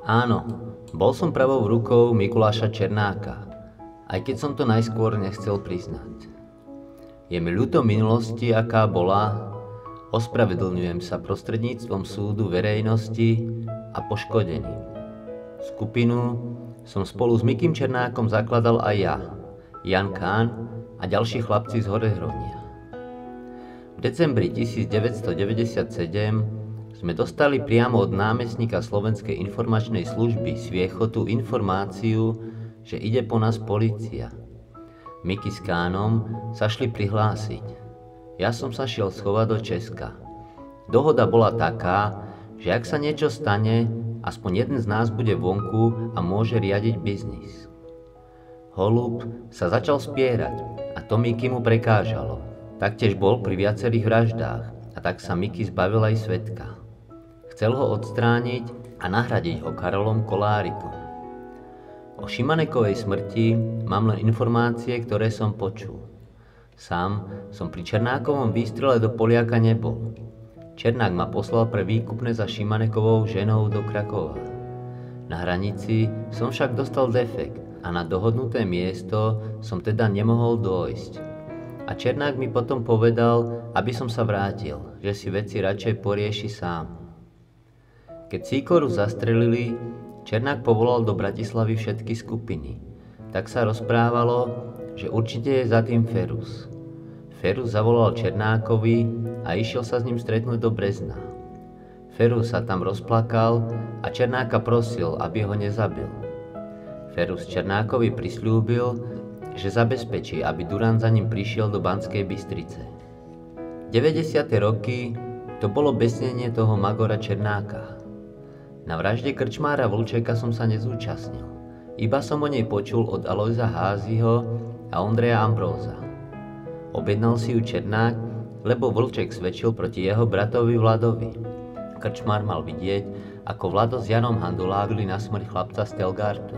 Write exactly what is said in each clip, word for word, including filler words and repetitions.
Áno, bol som pravou rukou Mikuláša Černáka, aj keď som to najskôr nechcel priznať. Je mi ľúto minulosti, aká bola, ospravedlňujem sa prostredníctvom súdu verejnosti a poškodeným. Skupinu som spolu s Mikim Černákom zakladal aj ja, Jan Kán a ďalší chlapci z Horehronia. V decembri tisícdeväťstodeväťdesiatsedem sme dostali priamo od námestníka Slovenskej informačnej služby z Viechotu informáciu, že ide po nás polícia. Miki s Kánom sa šli prihlásiť. Ja som sa šiel schovať do Česka. Dohoda bola taká, že ak sa niečo stane, aspoň jeden z nás bude vonku a môže riadiť biznis. Holub sa začal spierať a to Miki mu prekážalo. Taktiež bol pri viacerých vraždách a tak sa Miki zbavil aj svedka. Chcel ho odstrániť a nahradiť ho Karolom Kolárikom. O Šimanekovej smrti mám len informácie, ktoré som počul. Sám som pri Černákovom výstrele do Poliaka nebol. Černák ma poslal pre výkupné za Šimanekovou ženou do Krakova. Na hranici som však dostal defekt a na dohodnuté miesto som teda nemohol dôjsť. A Černák mi potom povedal, aby som sa vrátil, že si veci radšej porieši sám. Keď Sýkoru zastrelili, Černák povolal do Bratislavy všetky skupiny. Tak sa rozprávalo, že určite je za tým Ferus. Ferus zavolal Černákovi a išiel sa s ním stretnúť do Brezna. Ferus sa tam rozplakal a Černáka prosil, aby ho nezabil. Ferus Černákovi prisľúbil, že zabezpečí, aby Duran za ním prišiel do Banskej Bystrice. deväťdesiate roky to bolo besnenie toho Magora Černáka. Na vražde krčmára Vlčeka som sa nezúčastnil. Iba som o nej počul od Alojza Háziho a Ondreja Ambróza. Objednal si ju Černák, lebo Vlček svedčil proti jeho bratovi Vladovi. Krčmár mal vidieť, ako Vlado s Janom Handulágli na smrť chlapca z Telgartu.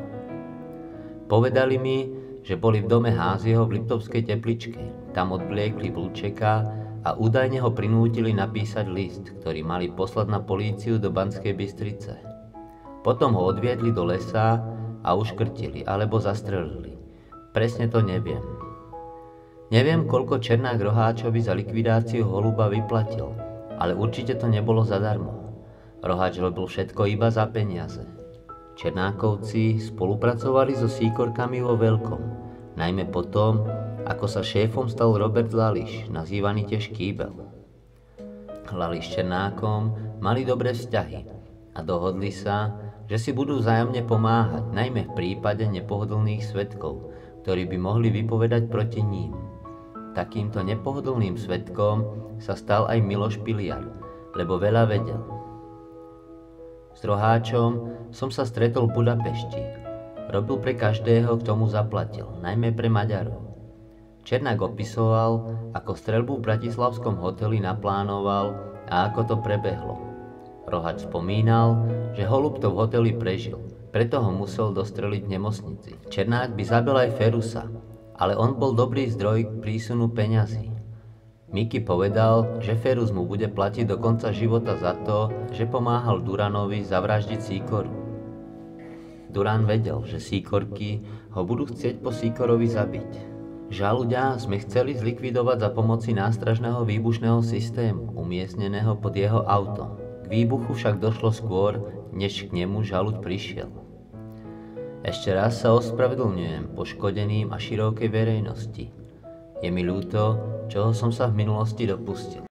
Povedali mi, že boli v dome Háziho v Liptovskej Tepličke. Tam odvliekli Vlčeka a údajne ho prinútili napísať list, ktorý mali poslať na políciu do Banskej Bystrice. Potom ho odviedli do lesa a uškrtili alebo zastrelili. Presne to neviem. Neviem, koľko Černák Roháčovi za likvidáciu Holuba vyplatil, ale určite to nebolo zadarmo. Roháč robil všetko iba za peniaze. Černákovci spolupracovali so Sýkorkami vo veľkom, najmä potom, ako sa šéfom stal Robert Lališ, nazývaný tiež Kýbel. Lališ s Černákom mali dobré vzťahy a dohodli sa, že si budú vzájomne pomáhať, najmä v prípade nepohodlných svedkov, ktorí by mohli vypovedať proti ním. Takýmto nepohodlným svedkom sa stal aj Miloš Piliar, lebo veľa vedel. S Roháčom som sa stretol v Budapešti. Robil pre každého, kto mu zaplatil, najmä pre Maďarov. Černák opisoval, ako streľbu v bratislavskom hoteli naplánoval a ako to prebehlo. Roháč spomínal, že Holub to v hoteli prežil, preto ho musel dostreliť v nemocnici. Černák by zabil aj Ferusa, ale on bol dobrý zdroj k prísunu peňazí. Miki povedal, že Ferus mu bude platiť do konca života za to, že pomáhal Duranovi zavraždiť Sýkoru. Duran vedel, že Sýkorky ho budú chcieť po Sýkorovi zabiť. Žaluďa sme chceli zlikvidovať za pomoci nástražného výbušného systému, umiestneného pod jeho autom. K výbuchu však došlo skôr, než k nemu žaluď prišiel. Ešte raz sa ospravedlňujem poškodeným a širokej verejnosti. Je mi ľúto, čoho som sa v minulosti dopustil.